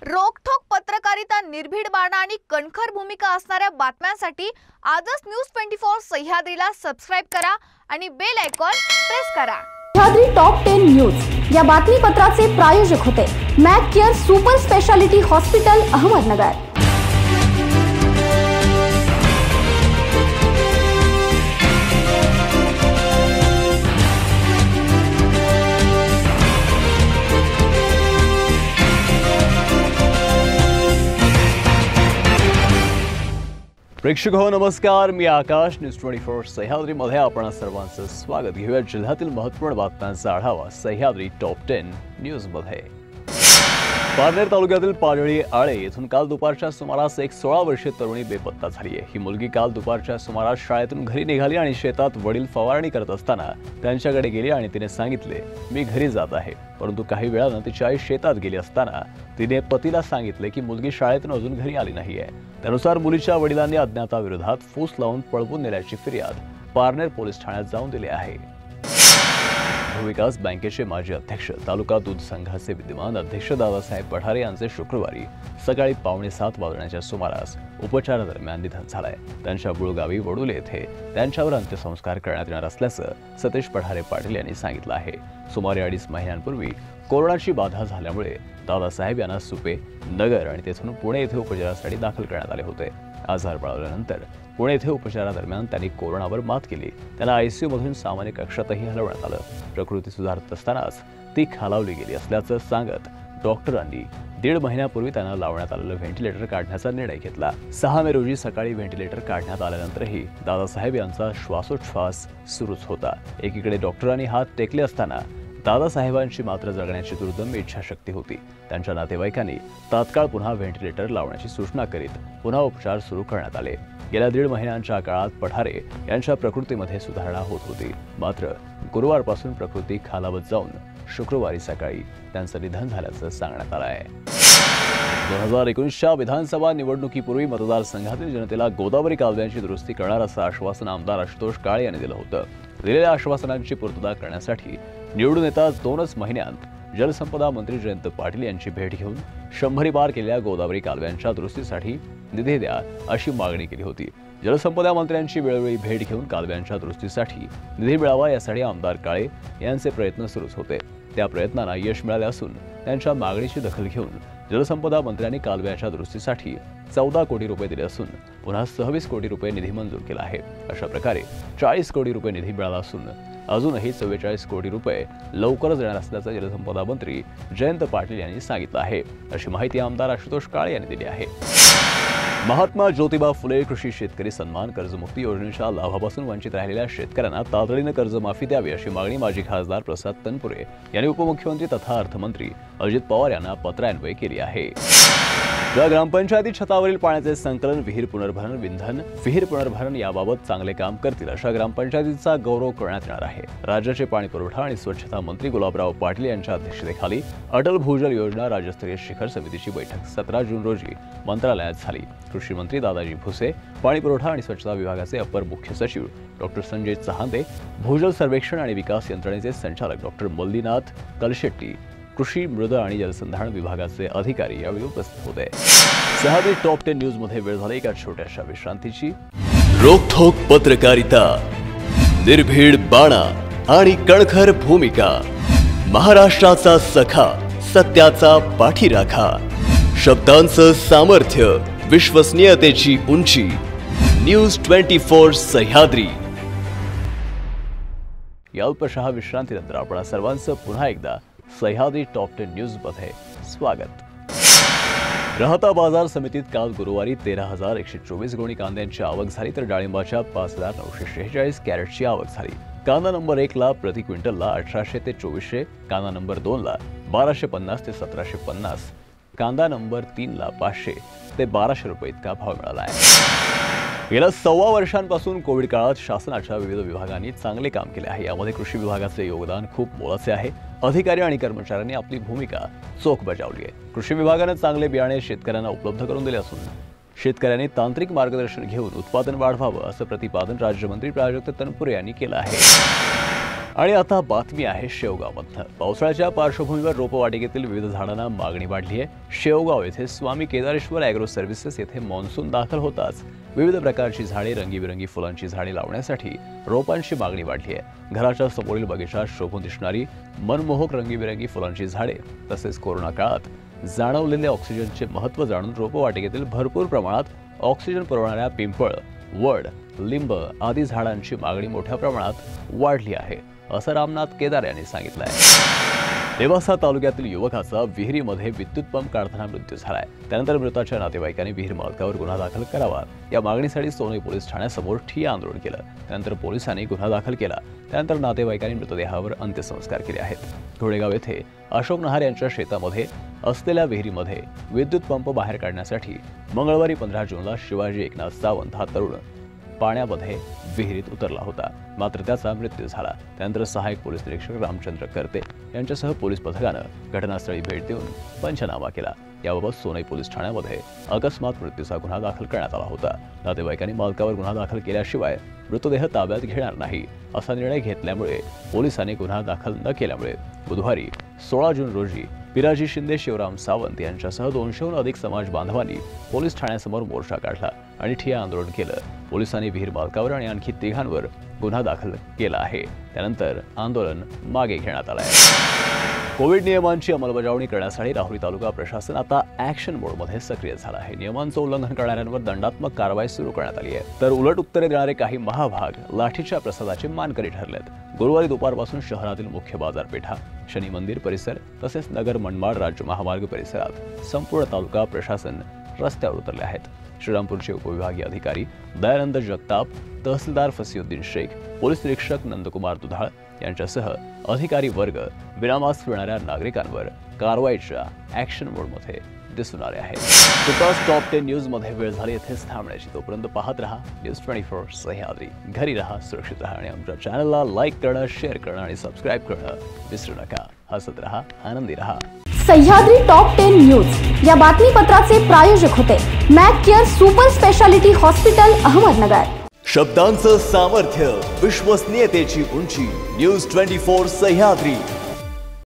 रोखठोक पत्रकारिता, निर्भीड बाणा आणि कणखर भूमिका असणाऱ्या बातम्यांसाठी आजच न्यूज 24 सह्याद्रीला सबस्क्राइब करा आणि बेल आयकॉन प्रेस करा। सह्याद्री टॉप 10 न्यूज या बातमीपत्राचे प्रायोजक होते Mac Care super speciality hospital, Ahmednagar. प्रेक्षक हो नमस्कार, मी आकाश। न्यूज 24 सह्याद्री मध्ये आपण सर्वांचं स्वागत। घेऊया जिल्ह्यातील महत्त्वपूर्ण बातम्यांचा आढावा सह्याद्री टॉप 10 न्यूज मध्ये। पारनेर तालुक्यातील पाडळी आळे येथून काल दुपारच्या सुमारास एक 16 वर्षीय तरुणी बेपत्ता झाली आहे। ही मुलगी काल दुपारच्या सुमारास शाळेतून घरी निघाली आणि शेतात वडील फवारणी करत असताना त्यांच्याकडे गेली आणि तिने सांगितले, मी घरी जात आहे। परंतु काही वेळानं तिची आई शेतात गेली असताना तिने पतीला सांगितले की मुलगी शाळेतून अजून घरी आली नाहीये। त्यानुसार मुलीच्या वडिलांनी अज्ञाताविरोधात फूस लावून पळवून नेल्याची फिर्याद पारनेर पोलीस ठाण्यात जाऊन दिली आहे। भूविकास बँकेचे माजी अध्यक्ष, तालुका दूध संघाचे विद्यमान अध्यक्ष दादासाहेब पठारे यांचे शुक्रवारी सकाळी 6:45 वाजण्याच्या सुमारास उपचारादरम्यान निधन झालंय। त्यांच्या मूळ गावी वडोले येथे त्यांच्यावर अंत्यसंस्कार करण्यात येणार असल्याचं सतीश पठारे पाटील यांनी सांगितलं आहे। सुमारे 2.5 महिन्यांपूर्वी कोरोनाची बाधा झाल्यामुळे दादासाहेब यांना सुपे, नगर आणि तेथून पुणे येथे उपचारासाठी दाखल करण्यात आले होते। आजार बळावल्यानंतर पुणे येथे उपचारादरम्यान त्यांनी कोरोनावर मात केली। त्यांना आयसीयू मधून सामान्य कक्षातही हलवण्यात आलं। प्रकृती सुधारत असतानाच ती खालावली गेली असल्याचं सांगत डॉक्टरांनी 1.5 महिन्यापूर्वी त्यांना लावण्यात आलेलं व्हेंटिलेटर काढण्याचा निर्णय घेतला। 6 मे रोजी सकाळी व्हेंटिलेटर काढण्यात आल्यानंतरही दादासाहेब यांचा श्वासोच्छ्वास सुरूच होता। एकीकडे डॉक्टरांनी हात टेकले असताना दादासाहेबांची मात्र जगण्याची दुर्दम्य इच्छाशक्ती होती। त्यांच्या नातेवाईकांनी तात्काळ पुन्हा व्हेंटिलेटर लावण्याची सूचना करीत पुन्हा उपचार सुरू करण्यात आले। गेल्या 1.5 महिन्यांच्या काळात पठारे यांच्या प्रकृतीमध्ये सुधारणा होत होती, मात्र गुरुवारपासून प्रकृती खालावत जाऊन शुक्रवारी सकाळी त्यांचं निधन झाल्याचं सांगण्यात आलं आहे। 2019च्या विधानसभा निवडणुकीपूर्वी मतदारसंघातील जनतेला गोदावरी कालव्यांची दुरुस्ती करणार असं आश्वासन आमदार आशुतोष काळे यांनी दिलं होतं। दिलेल्या आश्वासनांची पूर्तता करण्यासाठी निवडून येताच 2च महिन्यात जलसंपदा मंत्री जयंत पाटील यांची भेट घेऊन 100 पार केलेल्या गोदावरी कालव्यांच्या दुरुस्तीसाठी निधी द्या अशी मागणी केली होती। जलसंपदा मंत्र्यांची वेळोवेळी भेट घेऊन कालव्यांच्या दुरुस्तीसाठी निधी मिळावा यासाठी आमदार काळे यांचे प्रयत्न सुरूच होते। त्या प्रयत्नांना यश मिळाले असून त्यांच्या मागणीची दखल घेऊन जलसंपदा मंत्र्यांनी कालव्याच्या दुरुस्तीसाठी 14 कोटी रुपये दिले असून पुन्हा 26 कोटी रुपये निधी मंजूर केला आहे। अशा प्रकारे 40 कोटी रुपये निधी मिळाला असून अजूनही 44 कोटी रुपये लवकरच देणार असल्याचं जलसंपदा मंत्री जयंत पाटील यांनी सांगितलं आहे, अशी माहिती आमदार आशुतोष काळे यांनी दिली आहे। महात्मा ज्योतिबा फुले कृषी शेतकरी सन्मान कर्जमुक्ती योजनेच्या लाभापासून वंचित राहिलेल्या शेतकऱ्यांना तातडीने कर्जमाफी द्यावी अशी मागणी माजी खासदार प्रसाद तनपुरे यांनी उपमुख्यमंत्री तथा अर्थमंत्री अजित पवार यांना पत्रान्वये केली आहे। ज्या ग्रामपंचायती छतावरील पाण्याचे संकलन, विहीर पुनर्भरण, विंधन, विहीर पुनर्भरण याबाबत चांगले काम करतील अशा ग्रामपंचायतीचा गौरव करण्यात येणार आहे। राज्याचे पाणी पुरवठा आणि स्वच्छता मंत्री गुलाबराव पाटील यांच्या अध्यक्षतेखाली अटल भूजल योजना राज्यस्तरीय शिखर समितीची बैठक 17 जून रोजी मंत्रालयात झाली। कृषी मंत्री दादाजी भुसे, पाणी पुरवठा आणि स्वच्छता विभागाचे अपर मुख्य सचिव डॉक्टर संजय चहांदे, भूजल सर्वेक्षण आणि विकास यंत्रणेचे संचालक डॉक्टर मल्लीनाथ कलशेट्टी, कृषी, मृद आणि जलसंधारण विभागाचे अधिकारी यावेळी उपस्थित होते। सह्याद्री टॉप 10 न्यूज मध्ये वेळ झाली एका छोट्याशा विश्रांतीची। रोखठोक पत्रकारिता, निर्भीड बाणा आणि कणखर भूमिका, महाराष्ट्राचा सखा, सत्याचा पाठीराखा, शब्दांचं सामर्थ्य, विश्वसनीयतेची उंची, न्यूज 24 सह्याद्री। या अल्पशा विश्रांतीनंतर आपण सर्वांचं पुन्हा एकदा सह्याद्री टॉप 10 न्यूज मध्ये स्वागत। राहता बाजार समितीत काल गुरुवारी 13,124 गोणी कांद्यांची आवक झाली, तर डाळिंबाच्या 5,946 कॅरेटची आवक झाली। कांदा नंबर 1 ला प्रति क्विंटलला 1800 ते 2400, कांदा नंबर 2 ला 1250 ते 1750, कांदा नंबर 3 ला 500 ते 1200 रुपये इतका भाव मिळाला आहे। गेल्या 1.25 वर्षांपासून कोविड काळात शासनाच्या विविध विभागांनी चांगले काम केले आहे। यामध्ये कृषी विभागाचे योगदान खूप मोलाचे आहे। अधिकारी आणि कर्मचाऱ्यांनी आपली भूमिका चोख बजावली आहे। कृषी विभागाने चांगले बियाणे शेतकऱ्यांना उपलब्ध करून दिले असून शेतकऱ्यांनी तांत्रिक मार्गदर्शन घेऊन उत्पादन वाढवावं असं प्रतिपादन राज्यमंत्री प्राजक्त तनपुरे यांनी केलं आहे। आणि आता बातमी आहे शेवगावमधनं. पावसाळ्याच्या पार्श्वभूमीवर रोपवाटिकेतील विविध झाडांना मागणी वाढली आहे. शेवगाव येथे स्वामी केदारेश्वर ॲग्रो सर्व्हिसेस येथे मॉन्सून दाखल होताच विविध प्रकारची झाडे, रंगीबिरंगी फुलांची झाडे लावण्यासाठी रोपांची मागणी वाढली आहे. घराच्या समोरील बगीचात शोभून दिसणारी मनमोहक रंगीबिरंगी फुलांची झाडे तसेच कोरोना काळात जाणवलेले ऑक्सिजनचे महत्त्व जाणून रोपवाटिकेतील भरपूर प्रमाणात ऑक्सिजन पुरवणाऱ्या पिंपळ, वड, लिंब आदी झाडांची मागणी मोठ्या प्रमाणात वाढली आहे, असं रामनाथ केदार यांनी सांगितलं आहे. नेवासा तालुक्यातील युवकाचा विहिरीमध्ये विद्युत पंप काढताना मृत्यू झालाय. त्यानंतर मृताच्या नातेवाईकांनी विहीर मालकावर गुन्हा दाखल करावा या मागणीसाठी सोनई पोलीस ठाण्यासमोर ठिय्या आंदोलन केलं. त्यानंतर पोलिसांनी गुन्हा दाखल केला. त्यानंतर नातेवाईकांनी मृतदेहावर अंत्यसंस्कार केले आहेत. घोडेगाव येथे अशोक नहार यांच्या शेतामध्ये असलेल्या विहिरीमध्ये विद्युत पंप बाहेर काढण्यासाठी मंगळवारी 15 जूनला शिवाजी एकनाथ सावंत हा तरुण पाण्यामध्ये विहिरीत उतरला होता. मात्र त्याचा मृत्यू झाला. त्यानंतर सहाय्यक पोलीस निरीक्षक रामचंद्र करते यांच्यासह पोलीस पथकानं घटनास्थळी भेट देऊन पंचनामा केला. याबाबत सोनई पोलीस ठाण्यामध्ये अकस्मात मृत्यूचा गुन्हा दाखल करण्यात आला होता. नातेवाईकांनी मालकावर गुन्हा दाखल केल्याशिवाय मृतदेह ताब्यात घेणार नाही असा निर्णय घेतल्यामुळे पोलिसांनी गुन्हा दाखल न केल्यामुळे बुधवारी 16 जून रोजी पिराजी शिंदे, शिवराम सावंत यांच्यासह 200हून अधिक समाज बांधवांनी पोलीस ठाण्यासमोर मोर्चा काढला आणि ठिय्या आंदोलन केलं. पोलिसांनी विहीर मालकावर आणि आणखी 3घांवर गुन्हा दाखल केला आहे. त्यानंतर आंदोलन मागे घेण्यात आलं आहे. कोविड नियमांची अंमलबजावणी करण्यासाठी राहुरी तालुका प्रशासन आता ॲक्शन मोडमध्ये सक्रिय झालं आहे. नियमांचं उल्लंघन करणाऱ्यांवर दंडात्मक कारवाई सुरू करण्यात आली आहे. तर उलट उत्तरे देणारे काही महाभाग लाठीच्या प्रसादाचे मानकरी ठरलेत. गुरुवारी दुपारपासून शहरातील मुख्य बाजारपेठा, शनी मंदिर परिसर तसेच नगर मनमाड राज्य महामार्ग परिसरात संपूर्ण तालुका प्रशासन रस्त्यावर उतरले आहेत. श्रीरामपूरचे उपविभागीय अधिकारी दयानंद जगताप, तहसीलदार फसिउद्दीन शेख, पोलीस निरीक्षक नंदकुमार दुधाळ यांच्यासह अधिकारी वर्ग विनामास्क फिरणाऱ्या नागरिकांवर कारवाईच्या ॲक्शन मोडमध्ये दिसून आले आहेत. तुर्तास टॉप 10 न्यूजमध्ये वेळ झाली येथेच थांबण्याची. तोपर्यंत पाहत रहा न्यूज 24 सह्याद्री. घरी रहा, सुरक्षित रहा आणि आमच्या चॅनलला लाईक करणं, शेअर करणं आणि सबस्क्राईब करणं विसरू नका. हसत रहा, आनंदी रहा. सह्याद्री टॉप 10 न्यूज या बातमीपत्राचे प्रायोजक होते Mac Care super speciality hospital, Ahmednagar. शब्दांचं सामर्थ्य, विश्वसनीयतेची उंची. न्यूज 24 सह्याद्री.